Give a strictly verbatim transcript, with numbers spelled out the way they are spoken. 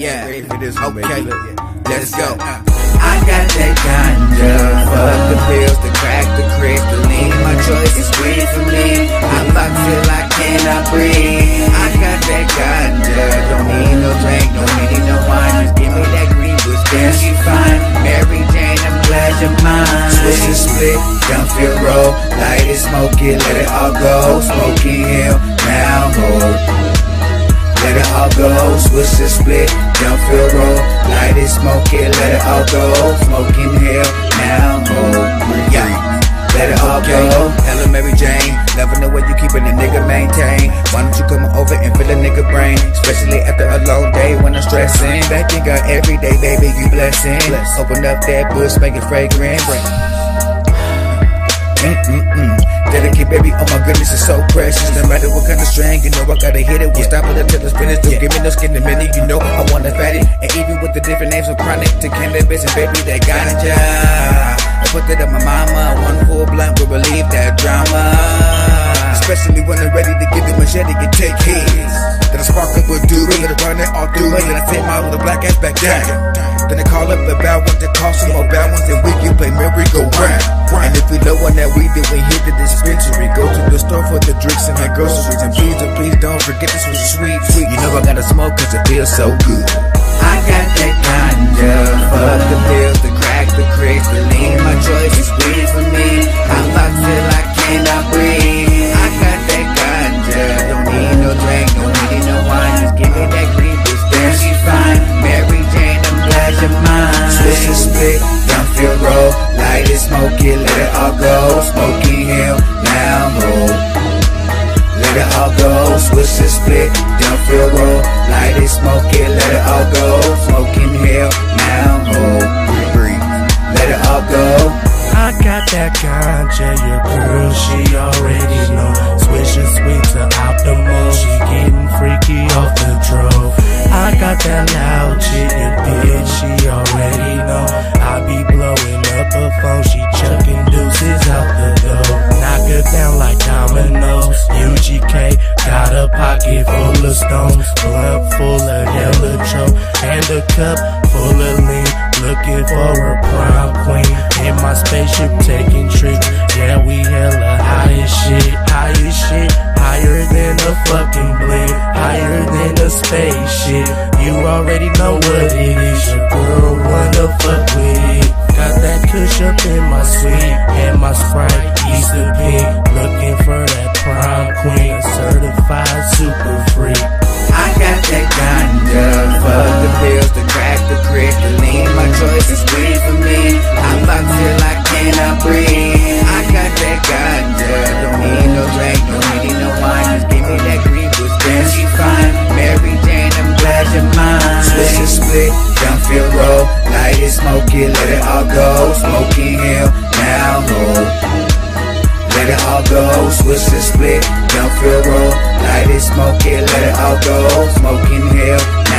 Yeah, okay, let's go. I got that ganja, fuck the pills, the crack, the crack, the lean. My choice is weed for me. I fuck till I cannot breathe. I got that ganja, don't need no drink, don't need no wine. Just give me that green bush, damn she fine. Mary Jane, I'm glad you're mine. Switch and split, don't feel roll. Light it, smoke it, let it all go. Smoking hill, now hold. Let it all go, switch and split, don't feel roll. Light it, smoke it, let it all go. Smoking hell, now hold. Yeah, let it all go. Hello Mary Jane, never know where you keepin' the nigga maintain. Why don't you come over and fill a nigga brain? Especially after a long day when I'm stressing. Thanking God every day, baby, you blessing. Open up that bush, make it fragrant. Mm-mm-mm. Dedicate, baby, oh my goodness, it's so precious. No matter what kind of strain, you know I gotta hit it. We'll stop it until it's finished. Don't give me no skin in a minute, you know I wanna fatty. And even with the different names from chronic to cannabis and baby, that ganja, I put that on my mama. One full blunt will relieve that drama. Especially when I'm ready to get the machete and take hits. Then I spark up with do it, then I run it all through it. Then I take my little black ass back down. Then I call up the bad ones that cost some more bad ones, and we can play merry-go-round. And if we know one that we did, we hit the dispensary. Go to the store for the drinks and the groceries. And please, oh please don't forget this was sweet, sweet. You know I gotta smoke cause it feels so good. I got that ganja, fuck the pills, the crack, the crack, the lean. My choice is weed for me. I fuck till I cannot breathe. I got that ganja, don't need no drink, don't need no wine. Just give me that green bush, damn she fine. Mary Jane, I'm glad you're mine. Switch and split, don't feel roll. Light it, smoke it, let it all go. Smoking hill, now hold. Let it all go, switch and split, don't feel roll. Light it, smoke it, let it all go. Smoking hill, now hold. Breathe, let it all go. I got that ganja, your girl, she already know. Switch and sweet to optimal, she getting freaky off the drove. I got that loud chicken bitch, she already know. I be blowing up her phone, she chucking deuces out the door. Knock her down like dominoes. U G K got a pocket full of stones, blunt full of hella choke, and a cup full of lean. Looking for a prom queen in my spaceship taking trips. Yeah, we hella high as shit, high as shit, higher than a fucking blimp, higher than a spaceship. You already know what it is, your girl wanna fuck with it. Got that kush up in my sweet and my Sprite, Easter pink. Looking for that prom queen, certified super freak. I got that ganja, fuck the pills, the crack, the crack, the lean. My choice is weed for me. I fuck till I cannot breathe. I got that ganja, don't need no drink, don't need no wine. Just give me that green bush, damn she fine. Mary Jane, I'm glad you're mine. Switch and split, don't feel roll. Light it, smoke it, let it all go. Smoking hill, now hold. Let it all go, switch and split, don't feel roll. Light it, smoke it, let it all go. Smoking hill,